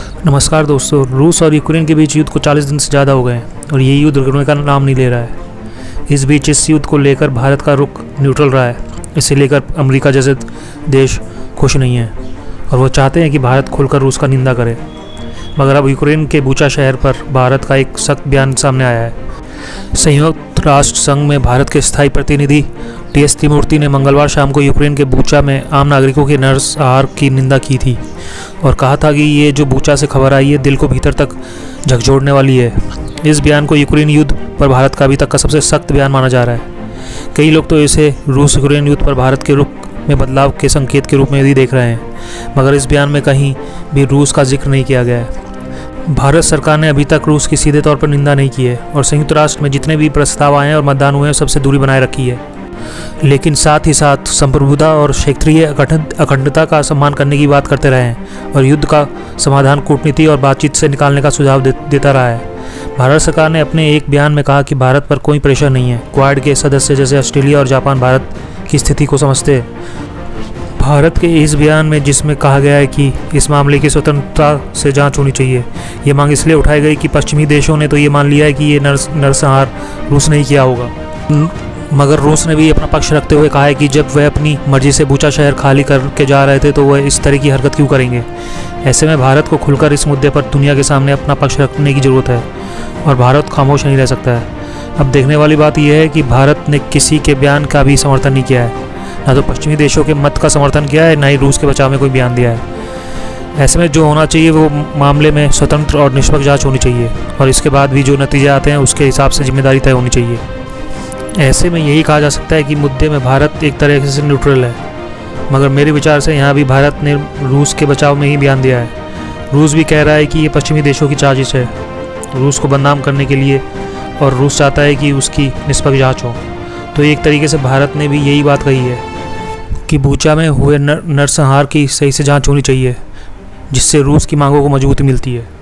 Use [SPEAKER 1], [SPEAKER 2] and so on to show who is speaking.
[SPEAKER 1] नमस्कार दोस्तों। रूस और यूक्रेन के बीच युद्ध को 40 दिन से ज़्यादा हो गए हैं और ये युद्ध रुकने का नाम नहीं ले रहा है। इस बीच इस युद्ध को लेकर भारत का रुख न्यूट्रल रहा है। इसे लेकर अमेरिका जैसे देश खुश नहीं हैं और वो चाहते हैं कि भारत खुलकर रूस का निंदा करे। मगर अब यूक्रेन के बूचा शहर पर भारत का एक सख्त बयान सामने आया है। संयुक्त राष्ट्र संघ में भारत के स्थायी प्रतिनिधि टी.एस. त्रिमूर्ति ने मंगलवार शाम को यूक्रेन के बूचा में आम नागरिकों के नरसंहार की निंदा की थी और कहा था कि ये जो बूचा से खबर आई है दिल को भीतर तक झकझोरने वाली है। इस बयान को यूक्रेन युद्ध पर भारत का अभी तक का सबसे सख्त बयान माना जा रहा है। कई लोग तो इसे रूस यूक्रेन युद्ध पर भारत के रुख में बदलाव के संकेत के रूप में भी देख रहे हैं, मगर इस बयान में कहीं भी रूस का जिक्र नहीं किया गया है। भारत सरकार ने अभी तक रूस की सीधे तौर पर निंदा नहीं की है और संयुक्त राष्ट्र में जितने भी प्रस्ताव आए हैं और मतदान हुए हैं सबसे दूरी बनाए रखी है, लेकिन साथ ही साथ संप्रभुता और क्षेत्रीय अखंडता का सम्मान करने की बात करते रहे हैं और युद्ध का समाधान कूटनीति और बातचीत से निकालने का सुझाव देता रहा है। भारत सरकार ने अपने एक बयान में कहा कि भारत पर कोई प्रेशर नहीं है। क्वाड के सदस्य जैसे ऑस्ट्रेलिया और जापान भारत की स्थिति को समझते हैं। भारत के इस बयान में जिसमें कहा गया है कि इस मामले की स्वतंत्रता से जांच होनी चाहिए, ये मांग इसलिए उठाई गई कि पश्चिमी देशों ने तो ये मान लिया है कि ये नरसंहार रूस ने ही किया होगा, मगर रूस ने भी अपना पक्ष रखते हुए कहा है कि जब वह अपनी मर्जी से बूचा शहर खाली करके जा रहे थे तो वह इस तरह की हरकत क्यों करेंगे। ऐसे में भारत को खुलकर इस मुद्दे पर दुनिया के सामने अपना पक्ष रखने की ज़रूरत है और भारत खामोश नहीं रह सकता है। अब देखने वाली बात यह है कि भारत ने किसी के बयान का भी समर्थन नहीं किया है, ना तो पश्चिमी देशों के मत का समर्थन किया है, ना ही रूस के बचाव में कोई बयान दिया है। ऐसे में जो होना चाहिए वो मामले में स्वतंत्र और निष्पक्ष जांच होनी चाहिए और इसके बाद भी जो नतीजे आते हैं उसके हिसाब से जिम्मेदारी तय होनी चाहिए। ऐसे में यही कहा जा सकता है कि मुद्दे में भारत एक तरह से न्यूट्रल है, मगर मेरे विचार से यहाँ भी भारत ने रूस के बचाव में ही बयान दिया है। रूस भी कह रहा है कि ये पश्चिमी देशों की साजिश है रूस को बदनाम करने के लिए और रूस चाहता है कि उसकी निष्पक्ष जाँच हो। तो एक तरीके से भारत ने भी यही बात कही है कि बूचा में हुए नरसंहार की सही से जांच होनी चाहिए, जिससे रूस की मांगों को मजबूती मिलती है।